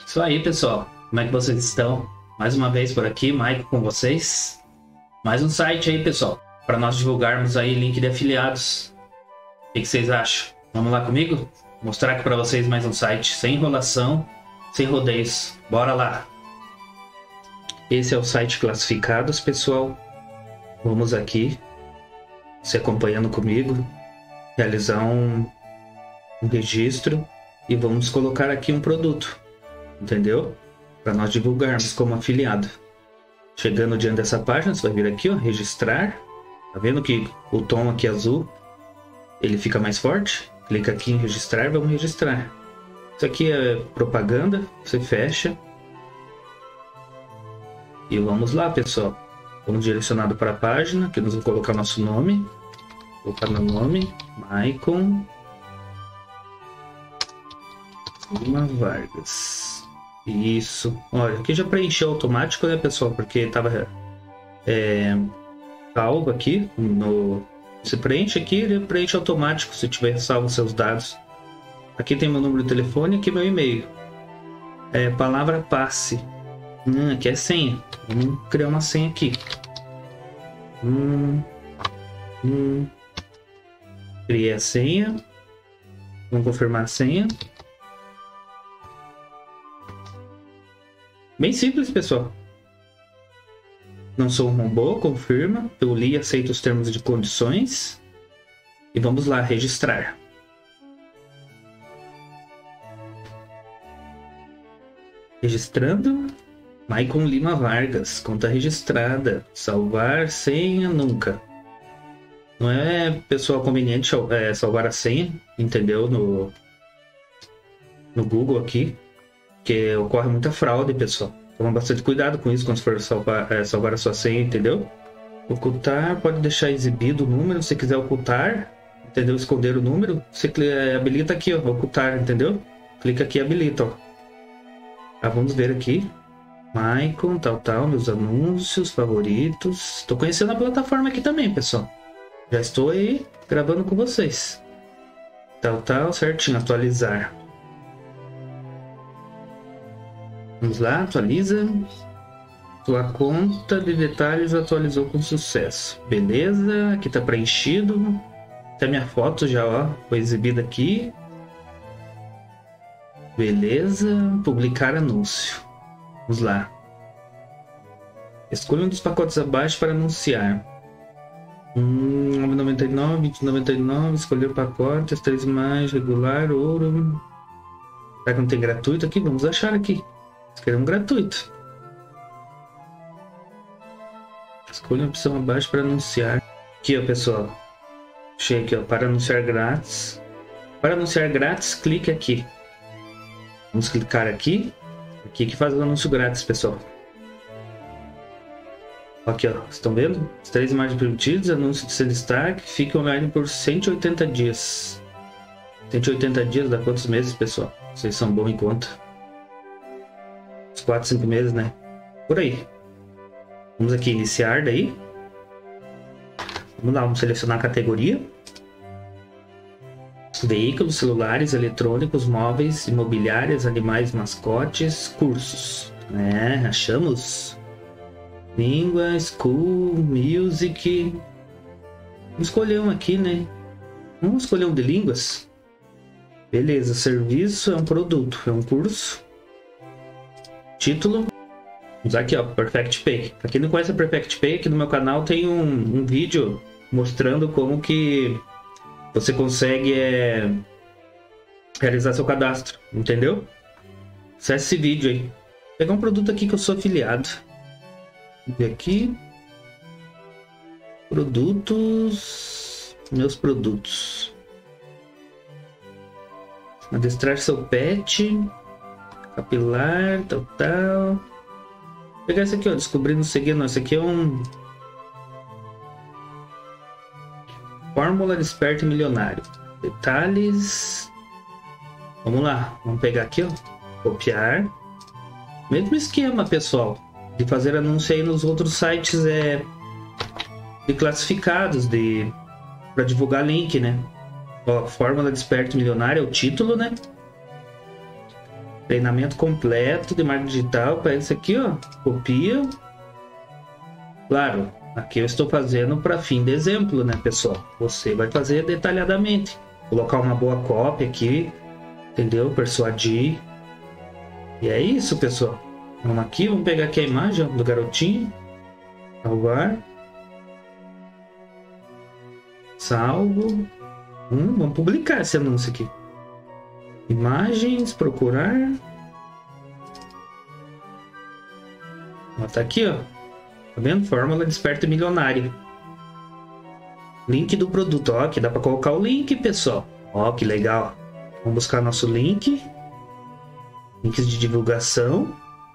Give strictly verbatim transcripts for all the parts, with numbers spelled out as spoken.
Isso aí, pessoal. Como é que vocês estão? Mais uma vez por aqui, Maicon com vocês. Mais um site aí, pessoal, para nós divulgarmos aí link de afiliados. O que, que vocês acham? Vamos lá comigo? Vou mostrar aqui para vocês mais um site sem enrolação, sem rodeios. Bora lá! Esse é o site Classificados, pessoal. Vamos aqui, se acompanhando comigo, realizar um, um registro e vamos colocar aqui um produto, entendeu? Para nós divulgarmos como afiliado. Chegando diante dessa página, você vai vir aqui, ó, registrar. Tá vendo que o tom aqui azul, ele fica mais forte? Clica aqui em registrar, vamos registrar. Isso aqui é propaganda, você fecha. E vamos lá, pessoal. Vamos direcionado para a página, que nós vamos colocar nosso nome. Vou colocar meu nome, Maicon Lima Vargas. Isso. Olha, aqui já preencheu automático, né, pessoal? Porque estava é, salvo aqui. No, você preenche aqui, ele preenche automático se tiver salvo seus dados. Aqui tem meu número de telefone, aqui meu e-mail. É, palavra passe. Hum, aqui é senha. Vamos criar uma senha aqui. Hum, hum. Criei a senha. Vamos confirmar a senha. Bem simples, pessoal. Não sou um robô, confirma. Eu li e aceito os termos de condições. E vamos lá, registrar. Registrando. Maicon Lima Vargas, conta registrada. Salvar senha nunca. Não é, pessoal, conveniente é, salvar a senha, entendeu? No, no Google aqui. Porque ocorre muita fraude, pessoal. Toma bastante cuidado com isso quando for salvar, é, salvar a sua senha, entendeu? Ocultar, pode deixar exibido o número. Se quiser ocultar, entendeu? Esconder o número, você habilita aqui, ó, ocultar, entendeu? Clica aqui e habilita, ó. Ah, vamos ver aqui. Maicon, tal, tal, meus anúncios, favoritos. Estou conhecendo a plataforma aqui também, pessoal. Já estou aí gravando com vocês. Tal, tal, certinho, atualizar. Vamos lá, atualiza. Sua conta de detalhes atualizou com sucesso. Beleza, aqui tá preenchido. Até minha foto já, ó, foi exibida aqui. Beleza, publicar anúncio. Vamos lá. Escolha um dos pacotes abaixo para anunciar. Hum, nove reais e noventa e nove centavos, vinte reais e noventa e nove centavos, escolher pacote, as três mais, regular, ouro. Será que não tem gratuito aqui? Vamos achar aqui. Queremos um gratuito. Escolha a opção abaixo para anunciar. Aqui, ó, pessoal. Achei aqui, ó, para anunciar grátis. Para anunciar grátis, clique aqui. Vamos clicar aqui. Aqui que faz o anúncio grátis, pessoal. Aqui, ó, estão vendo? As três imagens permitidas, anúncio de seu destaque, fica online por cento e oitenta dias. cento e oitenta dias dá quantos meses, pessoal? Vocês são bons em conta. Uns quatro, cinco meses, né? Por aí. Vamos aqui iniciar daí. Vamos lá, vamos selecionar a categoria. Veículos, celulares, eletrônicos, móveis, imobiliárias, animais, mascotes, cursos. É, achamos. Língua, school, music. Vamos escolher um aqui, né? Vamos escolher um de línguas. Beleza, serviço é um produto, é um curso. Título. Vamos aqui, ó, Perfect Pay. Pra quem não conhece a Perfect Pay, aqui no meu canal tem um, um vídeo mostrando como que você consegue é, realizar seu cadastro, entendeu? Acesse esse vídeo aí. Vou pegar um produto aqui que eu sou afiliado. Vou ver aqui. Produtos. Meus produtos. Adestrar seu pet. Capilar, tal, tal. Vou pegar esse aqui, ó. Descobrindo, seguindo. Esse aqui é um... Fórmula Desperto Milionário. Detalhes. Vamos lá. Vamos pegar aqui, ó. Copiar. Mesmo esquema, pessoal. De fazer anúncio aí nos outros sites é... de classificados. De... para divulgar link, né? Ó, Fórmula Desperto Milionário é o título, né? Treinamento completo de marketing digital para isso aqui, ó. Copia. Claro, aqui eu estou fazendo para fim de exemplo, né, pessoal? Você vai fazer detalhadamente. Colocar uma boa cópia aqui, entendeu? Persuadir. E é isso, pessoal. Vamos aqui, vamos pegar aqui a imagem ó, do garotinho. Salvar. Salvo. Hum, vamos publicar esse anúncio aqui. Imagens, procurar. Ó, tá aqui, ó. Tá vendo? Fórmula Desperta Milionário. Link do produto. Ó, aqui dá pra colocar o link, pessoal. Ó, que legal. Vamos buscar nosso link. Links de divulgação.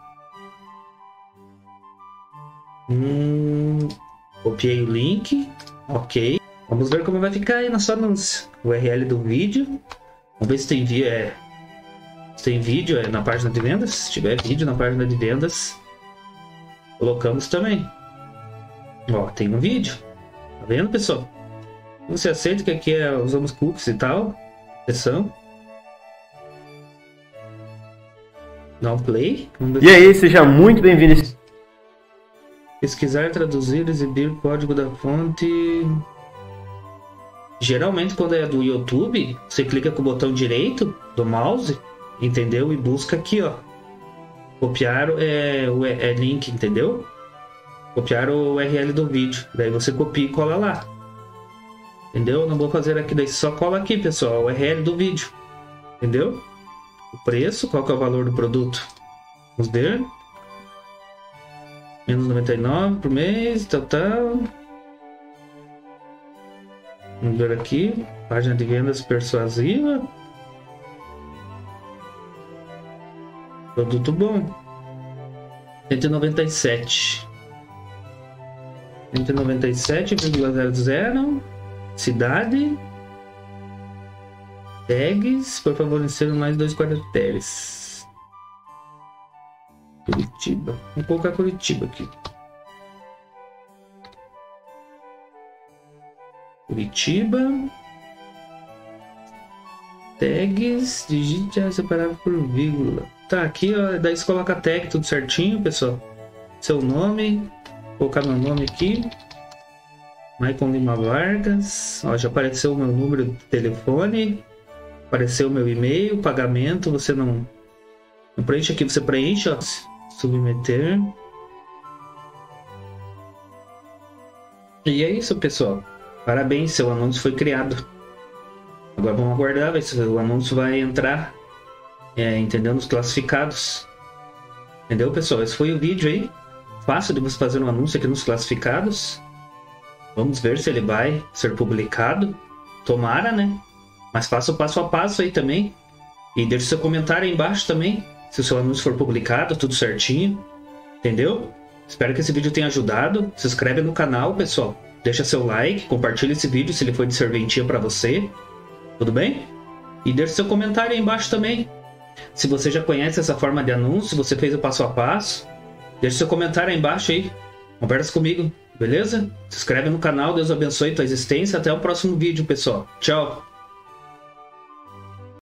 Hum, copiei o link. Ok. Vamos ver como vai ficar aí nosso anúncio. O U R L do vídeo. Vamos ver se tem, vi é... se tem vídeo é na página de vendas. Se tiver vídeo na página de vendas, colocamos também. Ó, tem um vídeo. Tá vendo, pessoal? Você aceita que aqui é, usamos cookies e tal. Proteção. Dá um play. E aí, seja muito bem-vindo. Pesquisar, traduzir, exibir o código da fonte. Geralmente quando é do YouTube, você clica com o botão direito do mouse, entendeu? E busca aqui, ó. Copiar é, o é, link, entendeu? Copiar o U R L do vídeo. Daí você copia e cola lá. Entendeu? Não vou fazer aqui, daí só cola aqui, pessoal, o U R L do vídeo. Entendeu? O preço, qual que é o valor do produto? Vamos ver. Menos noventa e nove por mês, tal, tal. Vamos ver aqui. Página de vendas persuasiva. Produto bom. cento e noventa e sete. cento e noventa e sete vírgula zero zero. Cidade. Tags. Por favor, insira mais dois caracteres. Curitiba. Vamos colocar Curitiba aqui. Curitiba. Tags. Digite a separado por vírgula. Tá, aqui ó, daí você coloca a tag tudo certinho, pessoal. Seu nome. Vou colocar meu nome aqui. Maicon Lima Vargas. Ó, já apareceu o meu número de telefone. Apareceu o meu e-mail. Pagamento. Você não, não preenche aqui, você preenche, ó. Submeter. E é isso, pessoal. Parabéns, seu anúncio foi criado. Agora vamos aguardar, ver se o anúncio vai entrar, é, entendendo os classificados. Entendeu, pessoal? Esse foi o vídeo aí. Fácil de você fazer um anúncio aqui nos classificados. Vamos ver se ele vai ser publicado. Tomara, né? Mas faça o passo a passo aí também. E deixe seu comentário aí embaixo também. Se o seu anúncio for publicado, tudo certinho. Entendeu? Espero que esse vídeo tenha ajudado. Se inscreve no canal, pessoal. Deixa seu like, compartilha esse vídeo se ele foi de serventia para você. Tudo bem? E deixa seu comentário aí embaixo também. Se você já conhece essa forma de anúncio, se você fez o passo a passo, deixa seu comentário aí embaixo aí. Conversa comigo, beleza? Se inscreve no canal, Deus abençoe tua existência. Até o próximo vídeo, pessoal. Tchau!